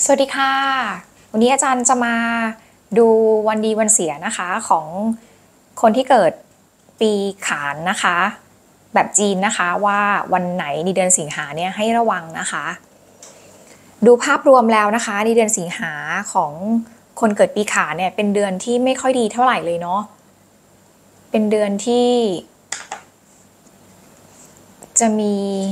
สวัสดีค่ะวันนี้อาจารย์จะมาดูวันดีวันเสียนะคะของคนที่เกิดปีขานนะคะแบบจีนนะคะว่าวันไหนในเดือนสิงหาเนี่ยให้ระวังนะคะดูภาพรวมแล้วนะคะในเดือนสิงหาของคนเกิดปีขานเนี่ยเป็นเดือนที่ไม่ค่อยดีเท่าไหร่เลยเนาะเป็นเดือนที่จะมี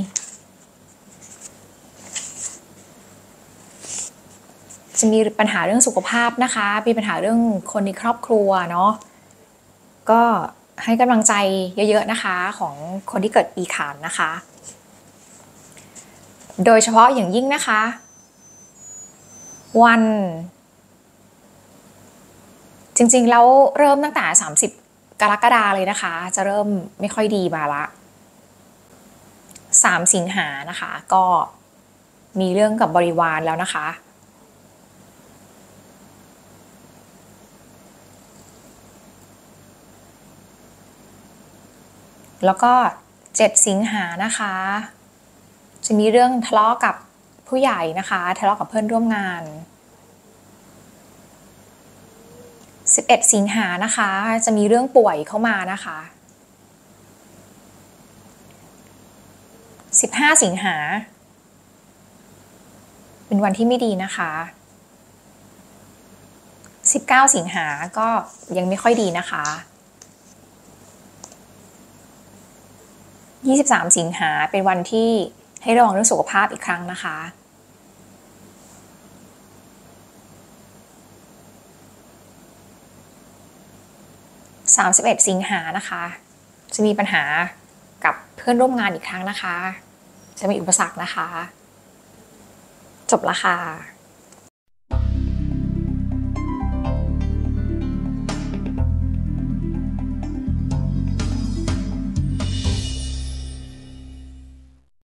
ปัญหาเรื่องสุขภาพนะคะมีปัญหาเรื่องคนในครอบครัวเนาะก็ให้กำลังใจเยอะๆนะคะของคนที่เกิดปีขานนะคะโดยเฉพาะอย่างยิ่งนะคะวันจริงๆแล้วเริ่มตั้งแต่30กรกฎาคมเลยนะคะจะเริ่มไม่ค่อยดีมาละ3สิงหานะคะก็มีเรื่องกับบริวารแล้วนะคะแล้วก็7สิงหานะคะจะมีเรื่องทะเลาะกับผู้ใหญ่นะคะทะเลาะกับเพื่อนร่วมงาน11สิงหานะคะจะมีเรื่องป่วยเข้ามานะคะ15สิงหาเป็นวันที่ไม่ดีนะคะ19สิงหาก็ยังไม่ค่อยดีนะคะ23สิงหาเป็นวันที่ให้ระวังเรื่องสุขภาพอีกครั้งนะคะ31สิงหานะคะจะมีปัญหากับเพื่อนร่วมงานอีกครั้งนะคะจะมีอุปสรรคนะคะจบละค่ะ